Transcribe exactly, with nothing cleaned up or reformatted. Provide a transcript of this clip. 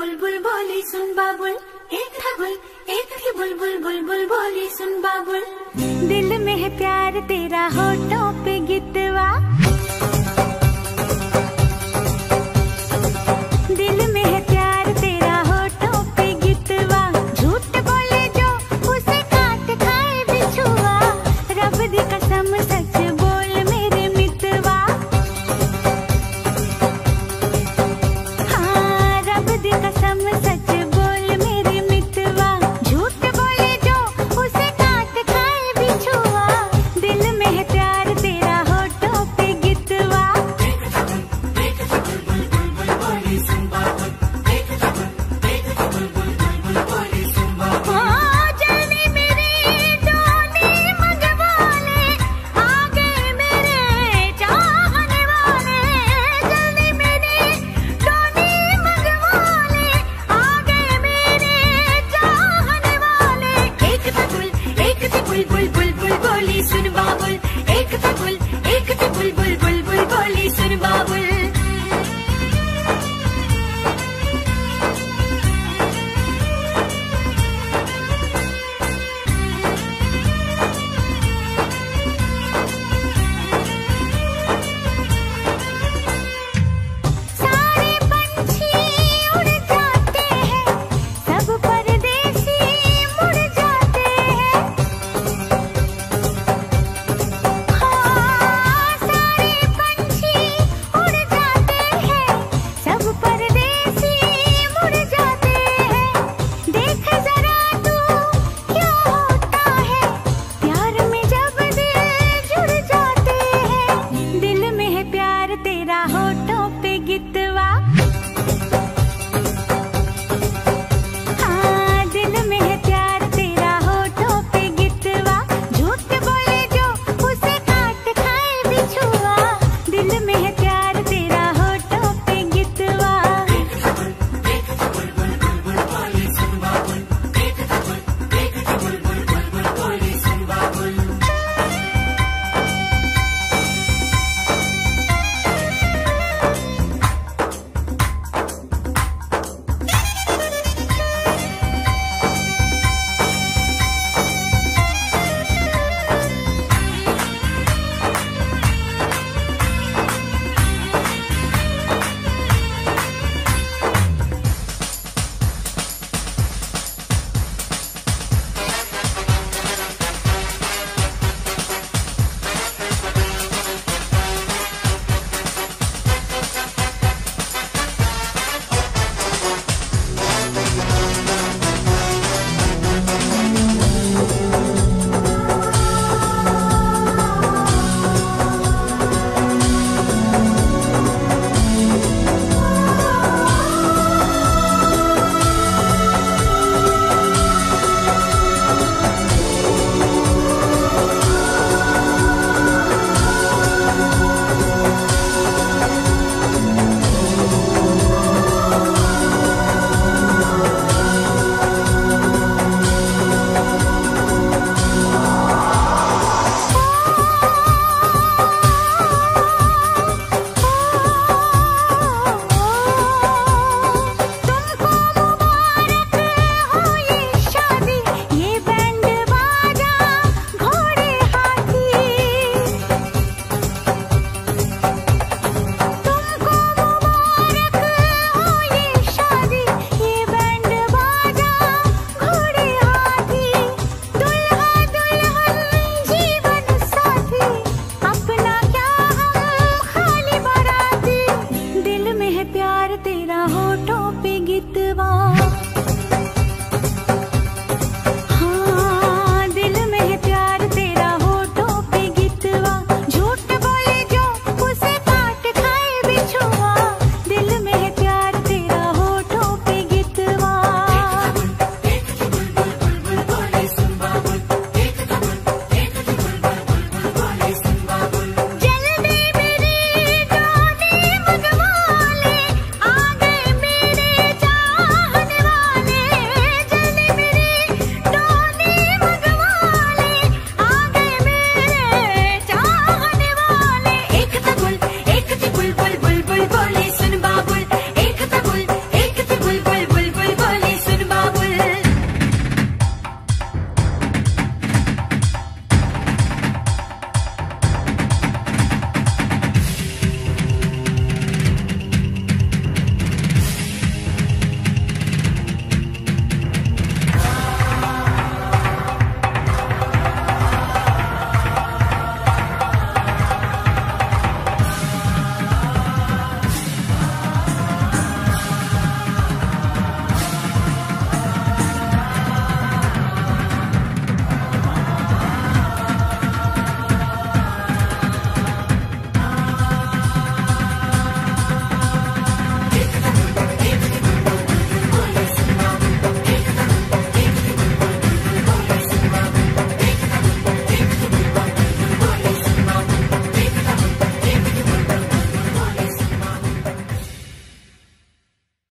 बुलबुल बोली सुन बाबुल, एक था गुल एक थी बुलबुल, बुलबुल बोली सुन बाबुल। दिल में है प्यार तेरा होठों पे गितवा, दिल में है प्यार तेरा होठों पे गितवा। झूठ बोले जो उसे काट खाए बिछुआ, रब दी कसम सच बोल मेरे मितवा। हाँ रब दी कसम सच बोल मेरे मितवा। झूठ बोले जो उसे काट खाए बिछुआ, दिल में है प्यार तेरा होठों पे गितवा।